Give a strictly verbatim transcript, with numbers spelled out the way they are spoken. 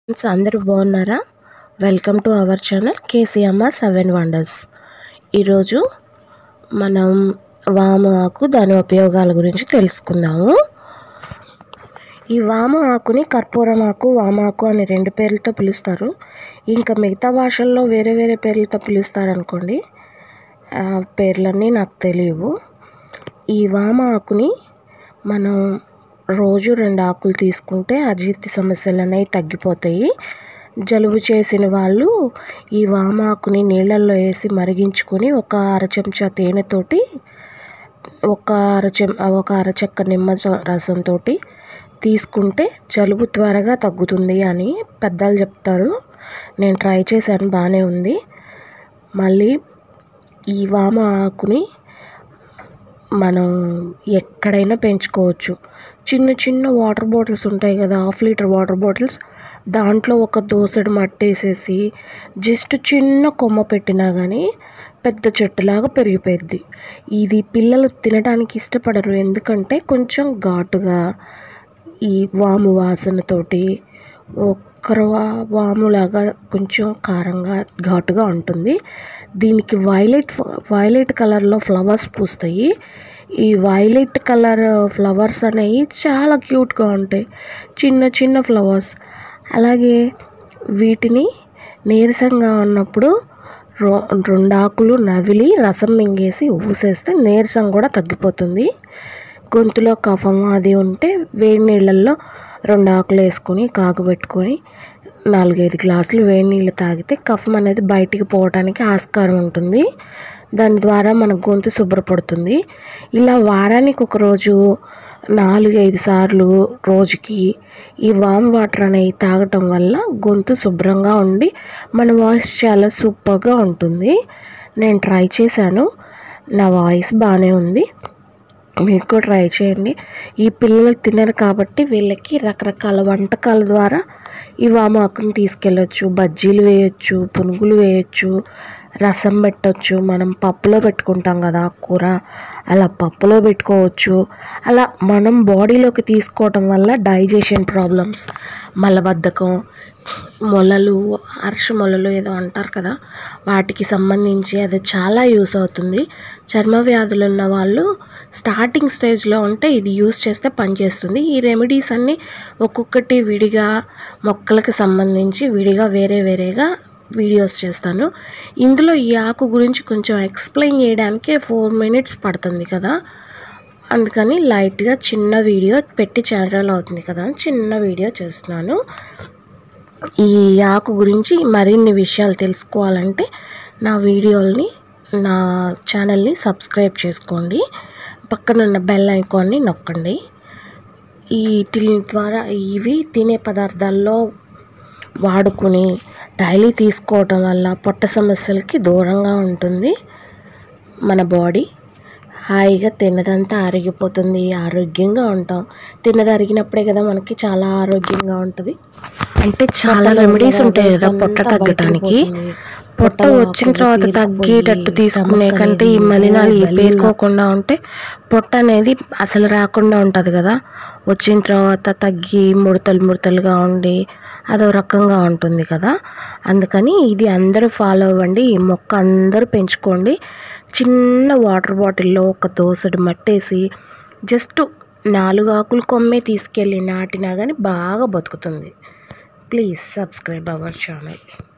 Friends అందరూ బాగున్నారా? Welcome to our channel KCMR seven wonders. ఈరోజు మనం వాము ఆకు దాని ఉపయోగాల గురించి తెలుసుకుందాము. ఈ వాము ఆకుని కర్పూరం ఆకు, వామాకు అని రెండు పేర్లతో పిలుస్తారు. ఇంకా మిగతా భాషల్లో వేరే వేరే పేర్లతో పిలుస్తారు అనుకోండి, పేర్లన్నీ నాకు తెలియవు. ఈ వామ ఆకుని మనం రోజు రెండు ఆకులు తీసుకుంటే అజీర్తి సమస్యలు అనేవి తగ్గిపోతాయి. జలుబు చేసిన వాళ్ళు ఈ వామాకుని నీళ్ళల్లో వేసి మరిగించుకొని ఒక అర చెంచా తేనెతోటి ఒక అర చెం ఒక అరచెక్క నిమ్మ రసంతో తీసుకుంటే జలుబు త్వరగా తగ్గుతుంది అని పెద్దలు చెప్తారు. నేను ట్రై చేశాను, బాగానే ఉంది. మళ్ళీ ఈ వామ ఆకుని మనం ఎక్కడైనా పెంచుకోవచ్చు. చిన్న చిన్న వాటర్ బాటిల్స్ ఉంటాయి కదా, హాఫ్ లీటర్ వాటర్ బాటిల్స్, దాంట్లో ఒక దోసెడు మట్టి వేసేసి జస్ట్ చిన్న కొమ్మ పెట్టినా కానీ పెద్ద చెట్టులాగా పెరిగిపోయింది. ఇది పిల్లలు తినడానికి ఇష్టపడరు, ఎందుకంటే కొంచెం ఘాటుగా ఈ వాము వాసనతోటి ఒక్కర వాములాగా కొంచెం కారంగా ఘాటుగా ఉంటుంది. దీనికి వైలెట్ వైలెట్ కలర్లో ఫ్లవర్స్ పూస్తాయి. ఈ వైలెట్ కలర్ ఫ్లవర్స్ అనేవి చాలా క్యూట్గా ఉంటాయి, చిన్న చిన్న ఫ్లవర్స్. అలాగే వీటిని నీరసంగా ఉన్నప్పుడు రో రెండు ఆకులు నవిలి రసం మింగేసి ఊసేస్తే నీరసం కూడా తగ్గిపోతుంది. గొంతులో కఫం అది ఉంటే వేడి నీళ్ళల్లో రెండు ఆకులు వేసుకొని కాగబెట్టుకొని నాలుగైదు గ్లాసులు వేడి నీళ్ళు తాగితే కఫం అనేది బయటికి పోవడానికి ఆస్కారం ఉంటుంది. దాని ద్వారా మన గొంతు శుభ్రపడుతుంది. ఇలా వారానికి ఒక రోజు నాలుగైదు సార్లు రోజుకి ఈ వామ్ వాటర్ అనేవి తాగటం వల్ల గొంతు శుభ్రంగా ఉండి మన వాయిస్ చాలా సూపర్గా ఉంటుంది. నేను ట్రై చేశాను, నా వాయిస్ బాగానే ఉంది. మీరు కూడా ట్రై చేయండి. ఈ పిల్లలు తినరు కాబట్టి వీళ్ళకి రకరకాల వంటకాల ద్వారా ఈ వామాకుని తీసుకెళ్ళచ్చు. బజ్జీలు వేయచ్చు, పునుగులు వేయచ్చు, రసం పెట్టచ్చు. మనం పప్పులో పెట్టుకుంటాం కదా కూర, అలా పప్పులో పెట్టుకోవచ్చు. అలా మనం బాడీలోకి తీసుకోవటం వల్ల డైజెషన్ ప్రాబ్లమ్స్, మలబద్ధకం, మొలలు, అర్ష మొలలు ఏదో అంటారు కదా, వాటికి సంబంధించి అది చాలా యూస్ అవుతుంది. చర్మ వ్యాధులు ఉన్న వాళ్ళు స్టార్టింగ్ స్టేజ్లో ఉంటే ఇది యూస్ చేస్తే పనిచేస్తుంది. ఈ రెమెడీస్ అన్నీ ఒక్కొక్కటి విడిగా మొక్కలకు సంబంధించి విడిగా వేరే వేరేగా వీడియోస్ చేస్తాను. ఇందులో ఈ ఆకు గురించి కొంచెం ఎక్స్ప్లెయిన్ చేయడానికి ఫోర్ మినిట్స్ పడుతుంది కదా, అందుకని లైట్గా చిన్న వీడియో పెట్టి ఛానల్ అవుతుంది కదా, చిన్న వీడియో చేస్తున్నాను. ఈ ఆకు గురించి మరిన్ని విషయాలు తెలుసుకోవాలంటే నా వీడియోల్ని, నా ఛానల్ని సబ్స్క్రైబ్ చేసుకోండి, పక్కనున్న బెల్ ఐకాన్ని నొక్కండి. వీటి ద్వారా ఇవి తినే పదార్థాల్లో వాడుకుని డైలీ తీసుకోవటం వల్ల పొట్ట సమస్యలకి దూరంగా ఉంటుంది. మన బాడీ హాయిగా తిన్నదంతా అరిగిపోతుంది, ఆరోగ్యంగా ఉంటాం. తిన్నది అరిగినప్పుడే కదా మనకి చాలా ఆరోగ్యంగా ఉంటుంది. అంటే చాలా రెమెడీస్ ఉంటాయి కదా పొట్ట తగ్గటానికి. పొట్ట వచ్చిన తర్వాత తగ్గేటట్టు తీసుకునే కంటే ఈ మలినాలు ఈ పేరుకోకుండా ఉంటే పొట్ట అనేది అసలు రాకుండా ఉంటుంది కదా. వచ్చిన తర్వాత తగ్గి ముడతలు ముడతలుగా ఉండి అదో రకంగా ఉంటుంది కదా. అందుకని ఇది అందరూ ఫాలో అవ్వండి. ఈ మొక్క అందరూ పెంచుకోండి. చిన్న వాటర్ బాటిల్లో ఒక దోసెడు మట్టేసి జస్ట్ నాలుగు ఆకులు కొమ్మే తీసుకెళ్ళి నాటినా కానీ బాగా బతుకుతుంది. Please subscribe our channel.